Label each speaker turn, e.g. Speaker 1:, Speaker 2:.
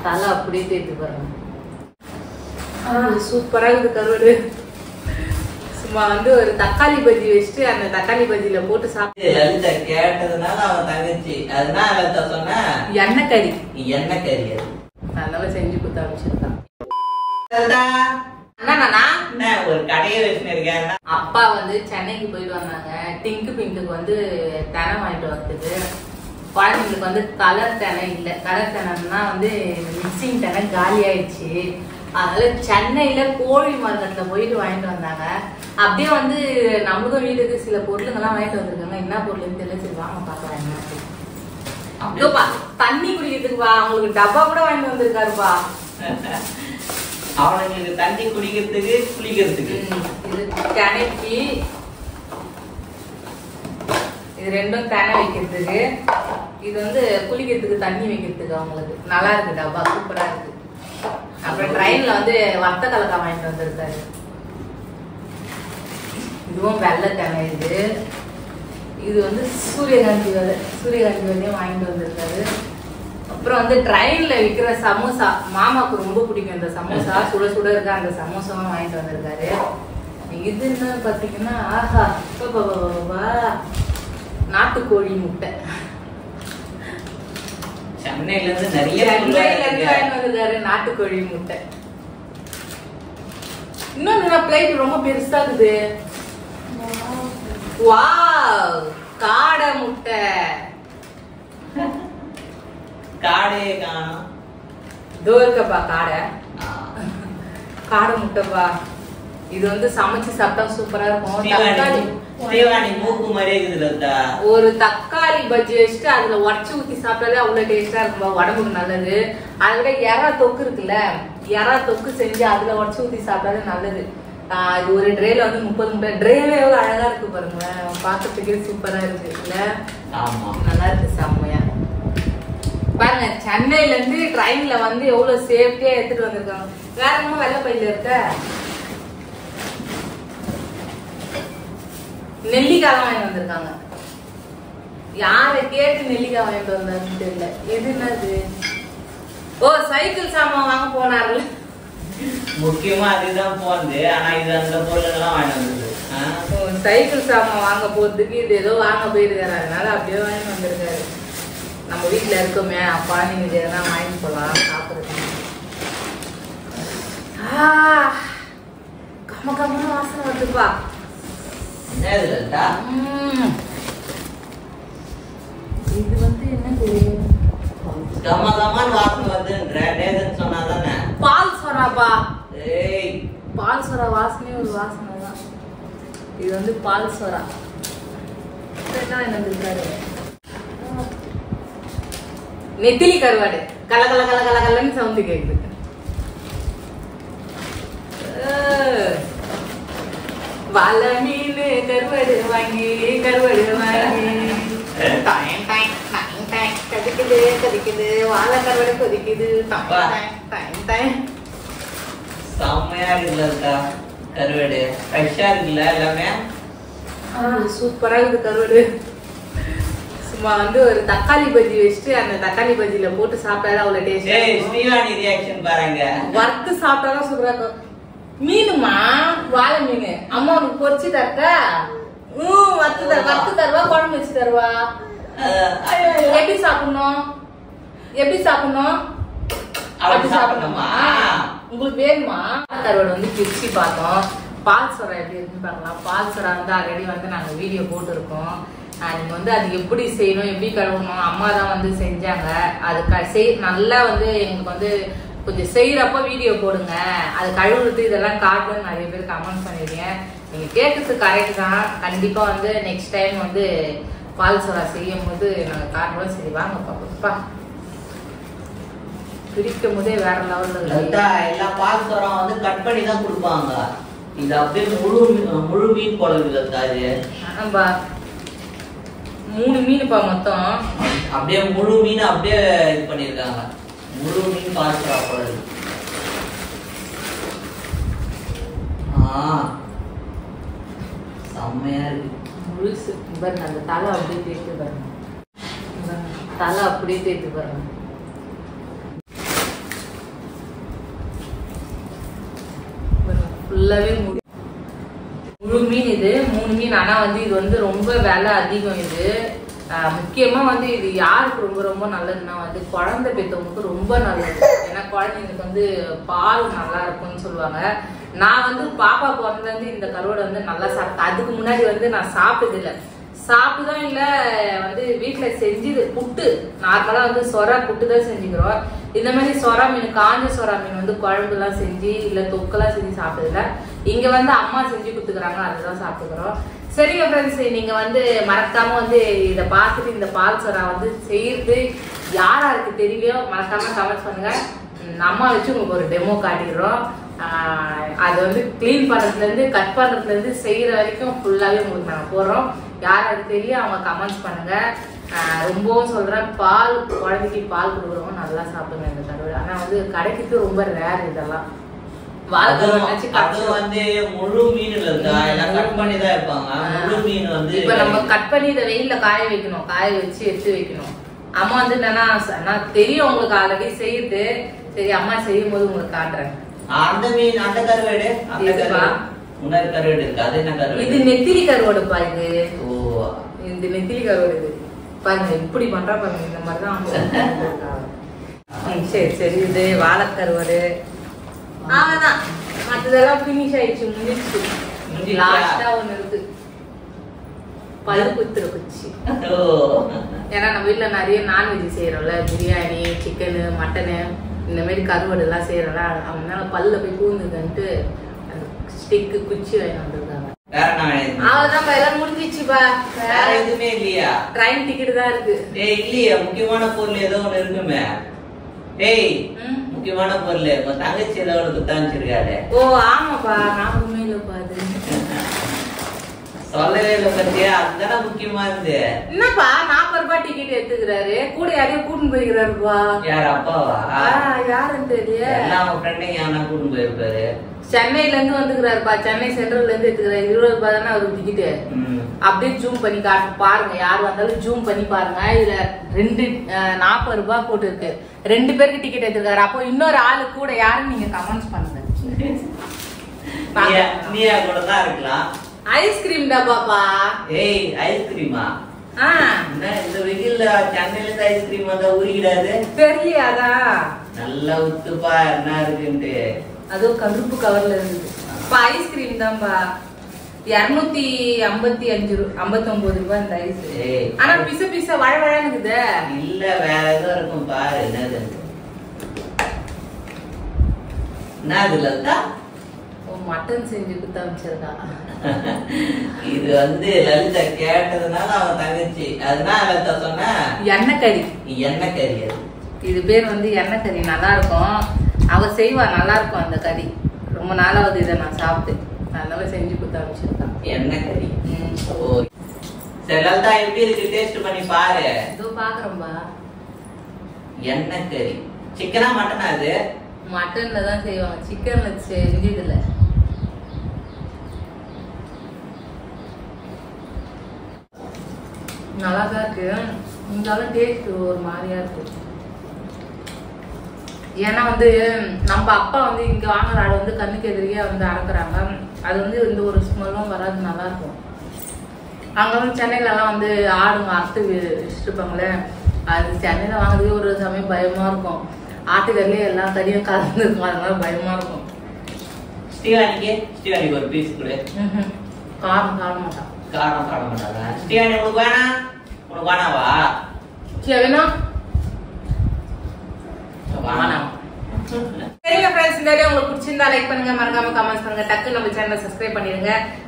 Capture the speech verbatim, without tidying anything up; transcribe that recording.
Speaker 1: தலை அப்படியே தேய்த்து பாருங்க. சூப்பரா இருக்குது கருவாடு. சும்மா வந்து ஒரு தக்காளி பஜ்ஜி வச்சுட்டு அந்த தக்காளி பஜ்ஜியில போட்டு சாப்பிட்டு
Speaker 2: லலிதா கேட்டதுனால அவன் தங்கச்சி அதனால லலிதா சொன்ன
Speaker 1: எண்ணெய் கறி
Speaker 2: எண்ணெய் கறி அது
Speaker 1: அதனால செஞ்சு கொடுத்து அமைச்சிருக்கான்.
Speaker 2: ஒரு கடையை வச்சுருக்கேன்.
Speaker 1: அப்பா வந்து சென்னைக்கு போயிட்டு வந்தாங்க. டிங்கு பிங்குக்கு வந்து தெனை வாங்கிட்டு வந்தது. குழந்தைங்களுக்கு வந்து கலர் தெனை இல்லை. கலர் தெனைன்னா வந்து மிக்சிங் தெனை காலி ஆயிடுச்சு. அதனால சென்னையில கோழி மார்க்கெட்ல போயிட்டு வாங்கிட்டு வந்தாங்க. அப்படியே வந்து நம்மளுக்கும் வீட்டுக்கு சில பொருளுங்கெல்லாம் வாங்கிட்டு வந்திருக்காங்க. என்ன பொருள்னு தெரியல. சரி வாங்க பாக்கலாம் என்ன அப்படிப்பா. தண்ணி குடிக்கிறதுக்குப்பா. அவங்களுக்கு டப்பா கூட வாங்கிட்டு வந்திருக்காருப்பா.
Speaker 2: அவனுங்களுக்கு தண்ணி குடிக்கிறதுக்கு குளிக்கிறதுக்கு
Speaker 1: இது தெனைக்கு இது ரெண்டும் தெனை வைக்கிறதுக்கு, இது வந்து குளிக்கிறதுக்கு தண்ணி வைக்கிறதுக்கு அவங்களுக்கு. நல்லா இருக்கு டப்பா, சூப்பரா இருக்கு. அப்புறம் ட்ரெயின்ல வந்து வத்த கலக்கா வாங்கிட்டு வந்திருக்காரு. இதுவும் வெள்ளை தெனை. இது இது வந்து சூரியகாந்தி விதை. சூரியகாந்தி விதையும் வாங்கிட்டு வந்திருக்காரு. அப்புறம் வந்து ட்ரெயின்ல விற்கிற சமோசா மாமாவுக்கு ரொம்ப பிடிக்கும். இந்த சமோசா சுட சுட இருக்க அந்த சமோசாவும் வாங்கிட்டு வந்திருக்காரு. இது என்ன பாத்தீங்கன்னா ஆஹா நாட்டுக்கோழி முட்டை.
Speaker 2: சென்னையில இருந்து நிறைய
Speaker 1: வாங்கிட்டு வந்திருக்காரு நாட்டுக்கோழி முட்டை. இன்னொன்னு பிளேட் ரொம்ப பெருசா இருக்குது. வாவ், காடை முட்டை.
Speaker 2: காடையே காணும்.
Speaker 1: இதோ இருக்கப்பா காடை. காடை முட்டைப்பா. இது வந்து சமைச்சு சாப்பிட்டா சூப்பரா இருக்கும். தக்காளி
Speaker 2: மூக்கு மாதிரியே இருக்குது.
Speaker 1: ஒரு தக்காளி பஜ்ஜி வச்சுட்டு அதுல உடச்சு ஊத்தி சாப்பிட்டாலே அவ்வளவு டேஸ்டா இருக்கும்பா. உடம்புக்கு நல்லது. அதை விட எறா தொக்கு இருக்குல்ல, எறா தொக்கு செஞ்சு அதுல உடச்சு ஊத்தி சாப்பிட்டாலே நல்லது. இது ஒரு ட்ரேல வந்து முப்பது முட்டை. ட்ரேவே எவ்வளவு அழகா இருக்கு பாருங்க. பாக்கிறதுக்கே சூப்பரா இருக்கு இல்ல. நல்லா இருக்கு செம்மையா. பாருங்க சென்னையில இருந்து ட்ரெயின்ல வந்து எவ்வளவு சேஃப்டியா எடுத்துட்டு வந்திருக்காங்க. வேற என்ன வெள்ளை பையில இருக்க நெல்லிக்காய் வாங்கிட்டு வந்திருக்காங்க. யாரை கேட்டு நெல்லிக்காய் வாங்கிட்டு வந்தாருன்னு தெரியல. எது என்னது? ஓ சைக்கிள் சாமான் வாங்க போனார்கள்.
Speaker 2: முக்கியமா அதுதான் போனது. ஆனா இது அந்த பொருளெல்லாம் வாங்கிட்டு வந்தது.
Speaker 1: சைக்கிள் சாமான் வாங்க போறதுக்கு இது ஏதோ வாங்க போயிருக்காரு. அதனால அப்படியே வாங்கிட்டு வந்திருக்காரு. நம்ம வீட்டுல இருக்கோமே அப்பா நீங்க எதனா வாங்கி போலாம் சாப்பிடுறது. கம்ம கம்ம வாசனை வருதுப்பா. இது வந்து என்ன தெரியும்?
Speaker 2: கம்ம கம்மன் வாசனை வருதுன்ற சொன்னாதானே
Speaker 1: பால் சொராப்பா.
Speaker 2: ஏய்
Speaker 1: பால் சொரா வாசனையே ஒரு வாசனை தான். இது வந்து பால் சொரா. என்ன இருக்காரு? நெத்திலி கருவாடு. கல கல கல கல கலன்னு சவுண்டு கேக்குது. வாழ மீன் கருவாடு வாங்கி கருவாடு வாங்கி கதிக்குது கதிக்குது. வாழை கருவாடு கொதிக்குது.
Speaker 2: செம்மையா இருக்குல்ல கருவாடு. ஃப்ரெஷ்ஷா இருக்குல்ல எல்லாமே.
Speaker 1: சூப்பரா இருக்குது கருவாடு. சும்மா வந்து ஒரு தக்காளி பஜ்ஜி வச்சுட்டு அந்த தக்காளி பஜ்ஜியில போட்டு சாப்பிட்டாதான் அவ்வளவு டேஸ்ட்.
Speaker 2: ஏய் ஸ்ரீவாணி ரியாக்ஷன் பாருங்க.
Speaker 1: வறுத்து சாப்பிட்டாதான் சூப்பரா இருக்கும். மீனுமா வாழை மீன் அம்மா உனக்கு பொரிச்சு தரட்டா? ம் வறுத்து தர வறுத்து தருவா குழம்பு வச்சு தருவா? எப்படி சாப்பிடணும்? எப்படி சாப்பிடணும்? அப்படி சாப்பிடணுமா? உங்களுக்கு வேணுமா? கருவாடு வந்து பிரிச்சு பார்த்தோம். பால் சொரா எப்படி இருக்குன்னு பார்க்கலாம். பால் சொரா வந்து ஆல்ரெடி வந்து நாங்க வீடியோ போட்டிருக்கோம். நீங்க வந்து அது எப்படி செய்யணும் எப்படி கழுவணும் அம்மா தான் வந்து செஞ்சாங்க. அது செய் நல்லா வந்து எங்களுக்கு வந்து கொஞ்சம் செய்யறப்ப வீடியோ போடுங்க. அது கழுவுறது இதெல்லாம் காட்டணும்னு நிறைய பேர் கமெண்ட் பண்ணிருக்கீங்க. நீங்க கேட்கறது கரெக்ட் தான். கண்டிப்பா வந்து நெக்ஸ்ட் டைம் வந்து பால் சொரா செய்யும் போது நாங்க காட்டுறோம். சரி வாங்க பாப்பா. பிரிக்கும் போதே வேற லெவல்ல
Speaker 2: எல்லா பால் சொரா வந்து கட் பண்ணி தான் கொடுப்பாங்க. இது அப்படியே முழு முழு மீன் போடுறது.
Speaker 1: ஆமாப்பா மூணு மீனுப்பா மொத்தம்.
Speaker 2: அப்படியே முழு மீன் அப்படியே இது பண்ணிருக்காங்க. முழு மீன் பால் சொரா போடுறது. செம்மையா இருக்கு.
Speaker 1: முழுசு பாருங்க. அந்த தலை அப்படியே தேய்த்து பாருங்க. தலை அப்படியே தேய்த்து பாருங்க. ஃபுல்லாவே முழு முழு மீன் இது மூணு மீன். ஆனா வந்து இது வந்து ரொம்ப விலை அதிகம். இது முக்கியமா வந்து இது யாருக்கு ரொம்ப ரொம்ப நல்லதுன்னா வந்து குழந்தை பெற்றவங்களுக்கு ரொம்ப நல்லது. ஏன்னா குழந்தைங்களுக்கு வந்து பால் நல்லா இருக்கும்னு சொல்லுவாங்க. நான் வந்து பாப்பா பிறந்ததுல இருந்து இந்த கருவாடை வந்து நல்லா சாப்பிட்டேன். அதுக்கு முன்னாடி வந்து நான் சாப்பிட்டது இல்லை. சாப்பிட்டுதான் இல்ல வந்து வீட்டுல செஞ்சு புட்டு நார்மலா வந்து சொரா புட்டு தான் செஞ்சுக்கிறோம். இந்த மாதிரி சொரா மீன் காஞ்ச சொரா மீன் வந்து குழம்பு எல்லாம் செஞ்சு இல்ல தொக்கெல்லாம் செஞ்சு சாப்பிட்டதில்ல. இங்க வந்து அம்மா செஞ்சு கொடுத்துக்கிறாங்க, அதுதான் சாப்பிட்டுக்கிறோம். சரிங்க ஃப்ரெண்ட்ஸ், நீங்க வந்து மறக்காம வந்து இதை பார்த்துட்டு இந்த பால் சொரா வந்து செய்யறது யாராருக்கு தெரியலையோ மறக்காம கமெண்ட் பண்ணுங்க. அம்மா வச்சு உங்களுக்கு ஒரு டெமோ காட்டிடுறோம். அது வந்து கிளீன் பண்றதுல இருந்து கட் பண்றதுல இருந்து செய்யற வரைக்கும் ஃபுல்லாவே உங்களுக்கு நாங்க போடுறோம். யாராருக்கு தெரியும் அவங்க கமெண்ட்ஸ் பண்ணுங்க. ரொம்பவும் சொல்றேன், பால் குழந்தைக்கு பால் கொடுக்குறவங்க நல்லா சாப்பிடுங்க இந்த கருவாடு. ஆனா வந்து கிடைக்கிறது ரொம்ப ரேர் இதெல்லாம்.
Speaker 2: முழு மீன் கட் பண்ணி தான் இருப்பாங்க. முழு மீன் வந்து
Speaker 1: இப்ப நம்ம கட் பண்ணி இதை வெயில்ல காய வைக்கணும், காய வச்சு எடுத்து வைக்கணும். அம்மா வந்து என்னன்னா நான் தெரியும் உங்களுக்கு ஆல்ரெடி செய்யுது. சரி அம்மா செய்யும் போது உங்களுக்கு காட்டுறேன்.
Speaker 2: அந்த மீன் அந்த கருவாடு முன்னாடி கருவாடு இருக்கு. அது என்ன கருவாடு?
Speaker 1: இது நெத்திலி கருவாடுப்பா. இது ஓ இது நெத்திலி கருவாடு. இது பாருங்க இப்படி பண்றா பாருங்க. இந்த மாதிரிதான். சரி சரி இது வாழைக்கருவாடு. அவ்வளவுதான், மற்றதெல்லாம் பினிஷ் ஆயிடுச்சு, முடிச்சு. லாஸ்டா ஒண்ணு இருக்கு, பழு குத்துற குச்சி. ஏன்னா நம்ம வீட்டுல நிறைய நான்வெஜ் செய்யறோம்ல, பிரியாணி சிக்கனு மட்டனு இந்த மாதிரி கருவாடு எல்லாம் செய்யறோம்ல, அவனால பல்ல போய் கூந்துட்டு அந்த ஸ்டிக்கு குச்சி வாங்கி வந்திருக்காங்க. அவ்வளவுதான் எல்லாம் முடிஞ்சிச்சுப்பா.
Speaker 2: வேற எதுவுமே இல்லையா?
Speaker 1: ட்ரெயின் டிக்கெட் தான் இருக்கு.
Speaker 2: ஏய் இல்லையா, முக்கியமான பொருள் ஏதோ ஒண்ணு இருக்குமே. ஏய் முக்கியமான பொருள் உங்க தங்கச்சி ஏதோ ஒண்ணு குத்தாமிச்சிருக்காரு.
Speaker 1: ஓ ஆமாப்பா, நான் உண்மையிலப்பா அது
Speaker 2: சொல்லவே இல்லை பத்தியா? அதுதானே முக்கியமா இருந்து.
Speaker 1: என்னப்பா நாற்பது ரூபாய் டிக்கெட் எடுத்துக்கிறாரு, கூட யாரையும் கூட்டின்னு போயிருக்காருப்பா.
Speaker 2: யார் அப்பாவா?
Speaker 1: யாருன்னு தெரியல.
Speaker 2: எல்லாம் அவங்க ஃப்ரெண்டையும் யாரா கூட்டின்னு போயிருப்பாரு.
Speaker 1: சென்னையில இருந்து வந்துக்கிறாருப்பா, சென்னை சென்ட்ரல்ல இருந்து எடுத்துக்கிறாரு. இருபது ரூபாய் தானே அவருக்கு டிக்கெட்டு. அப்படியே ஜூம் பண்ணி காட்டு பாருங்க, யார் வந்தாலும் ஜூம் பண்ணி பாருங்க. இதுல ரெண்டு நாற்பது ரூபாய் போட்டு இருக்கு. ரெண்டு பேருக்கு டிக்கெட் எடுத்துருக்காரு. அப்போ இன்னொரு ஆளு கூட யாருன்னு நீங்க கமெண்ட்ஸ் பண்ணுங்க.
Speaker 2: நீயா கூட தான் இருக்கலாம்.
Speaker 1: ஐஸ்கிரீம் டப்பாப்பா.
Speaker 2: ஏய் ஐஸ்கிரீமா? இந்த வெயில்ல சென்னையில இருந்து ஐஸ்கிரீம் வந்தா உருகிடாது
Speaker 1: தெரியலையாதா?
Speaker 2: நல்லா உத்துப்பா என்ன இருக்குன்ட்டு.
Speaker 1: அதுவும் கருப்பு கவர்ல இருக்குது. ஐஸ்கிரீம் தான்பா. இருநூத்தி ஐம்பத்தி அஞ்சு ஐம்பத்தி ஒன்பது ரூபாய் இந்த ஐஸ். ஆனா பிச பிச வழ வழன்னு இருக்குது.
Speaker 2: இல்ல வேற ஏதோ இருக்கும் பாரு. என்னது என்னது லலிதா?
Speaker 1: மட்டன் செஞ்சு குத்த அமைச்சிருக்கா.
Speaker 2: இது வந்து லலிதா கேட்டதுனால அவன் தங்கச்சி, அதனால லலிதா சொன்ன
Speaker 1: எண்ணெய் கறி.
Speaker 2: எண்ணெய் கறி அது.
Speaker 1: இது பேர் வந்து எண்ணெய் கறி. நல்லா இருக்கும், அவ செய்வா, நல்லா இருக்கும் அந்த கறி. ரொம்ப நாளாவது இதை நான் சாப்பிட்டு, அதனால செஞ்சு குத்த அமைச்சிருக்கா
Speaker 2: எண்ணெய் கறி. சரி லலிதா எப்படி இருக்கு டேஸ்ட் பண்ணி பாரு.
Speaker 1: இதோ பாக்குறோம்பா.
Speaker 2: எண்ணெய் கறி சிக்கனா மட்டனா? அது
Speaker 1: மட்டன்ல தான் செய்வாங்க, சிக்கன்ல செஞ்சதுல. நல்லாதான் இருக்கு, இருந்தாலும் டேஸ்ட் ஒரு மாதிரியா இருக்கு. ஏன்னா வந்து நம்ம அப்பா வந்து இங்க வாங்குற ஆடு வந்து கண்ணுக்கு எதிரியா வந்து அறக்குறாங்க. அது வந்து இந்த ஒரு ஸ்மெல்லும் வராது, நல்லா இருக்கும். அங்க வந்து சென்னையில எல்லாம் வந்து ஆடுங்க அறுத்து வச்சுருப்பாங்களே, அது சென்னையில வாங்குறதுக்கு ஒரு சமயம் பயமா இருக்கும். ஆட்டுக்கறிலே எல்லா கறியும் கலந்துருக்கும், அதனால பயமா இருக்கும்.
Speaker 2: ஸ்ரீவாணிக்கு ஸ்ரீவாணிக்கு ஒரு பீஸ் கொடு.
Speaker 1: காரம் கார மாட்டான்.
Speaker 2: காரம் கார மாட்டாங்க. ஸ்ரீவாணி உனக்கு வேணா? உனக்கு வேணாவா?
Speaker 1: சரி வேணா சரிங்க ஃப்ரெண்ட்ஸ், இந்த வீடியோ உங்களுக்கு பிடிச்சிருந்தா லைக் பண்ணுங்க, மறக்காம கமெண்ட்ஸ் பண்ணுங்க, டக்கு நம்ம சேனலை சப்ஸ்கிரைப் பண்ணிடுங்க.